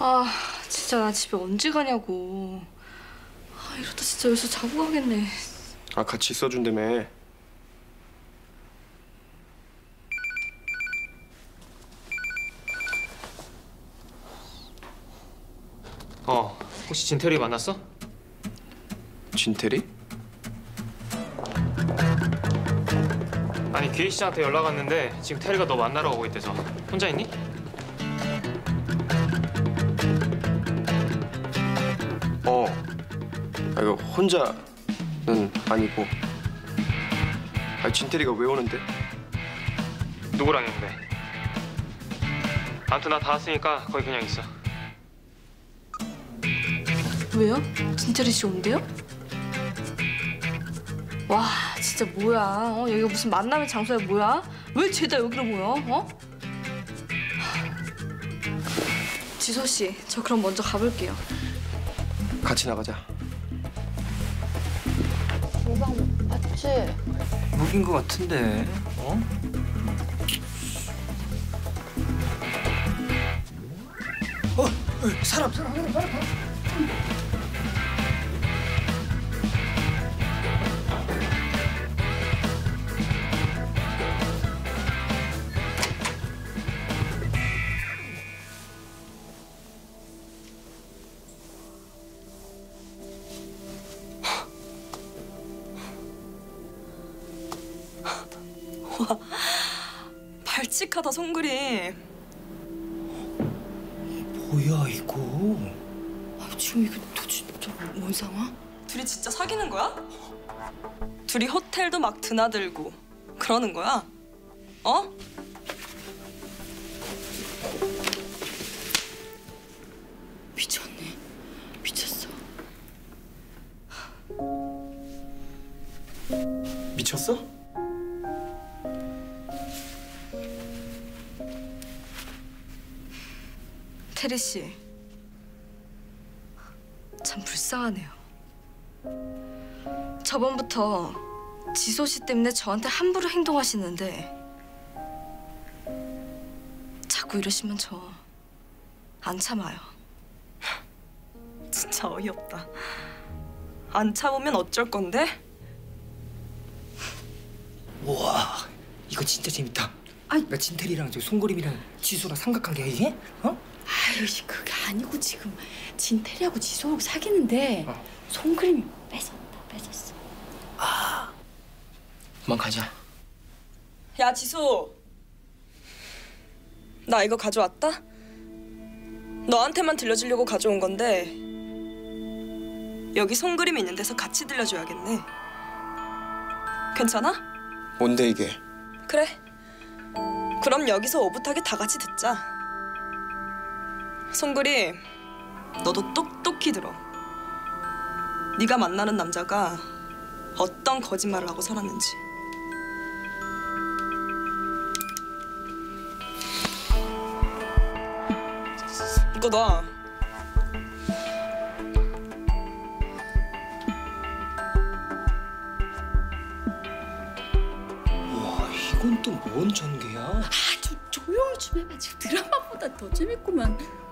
아, 진짜 나 집에 언제 가냐고. 아, 이러다 진짜 여기서 자고 가겠네. 아, 같이 있어준다며. 혹시 진태리 만났어? 진태리? 아니 기희 씨한테 연락 왔는데 지금 태리가 너 만나러 오고 있대서. 혼자 있니? 이거 혼자는 아니고. 진태리가 왜 오는데? 누구랑 있는데? 아무튼 나 다 왔으니까 거기 그냥 있어. 왜요? 진태리 씨 온대요? 와, 진짜 뭐야? 여기가 무슨 만남의 장소야 뭐야? 왜 죄다 여기로 모여? 지소 씨, 저 그럼 먼저 가볼게요. 같이 나가자. 모방 맞지? 무긴 것 같은데. 사람. 와, 발칙하다 손그림. 뭐야 이거? 지금 이거 도대체 뭔 상황? 둘이 진짜 사귀는 거야? 둘이 호텔도 막 드나들고 그러는 거야? 미쳤네. 미쳤어. 미쳤어? 태리 씨, 참 불쌍하네요. 저번부터 지소 씨 때문에 저한테 함부로 행동하시는데 자꾸 이러시면 저 안 참아요. 진짜 어이없다. 안 참으면 어쩔 건데? 우와, 이거 진짜 재밌다. 나 진태리랑 저 송고림이랑 지수랑 삼각관계야 이게? 아유, 그게 아니고 지금 진태리하고 지소하고 사귀는데 손그림이 뺏었어. 그만 가자. 야, 지소. 나 이거 가져왔다? 너한테만 들려주려고 가져온 건데 여기 손그림 있는 데서 같이 들려줘야겠네. 괜찮아? 뭔데 이게? 그래. 그럼 여기서 오붓하게 다 같이 듣자. 손그림, 너도 똑똑히 들어. 네가 만나는 남자가 어떤 거짓말을 하고 살았는지. 이거 놔. 우와, 이건 또 뭔 전개야? 조용히 좀 해봐. 지금 드라마보다 더 재밌구만.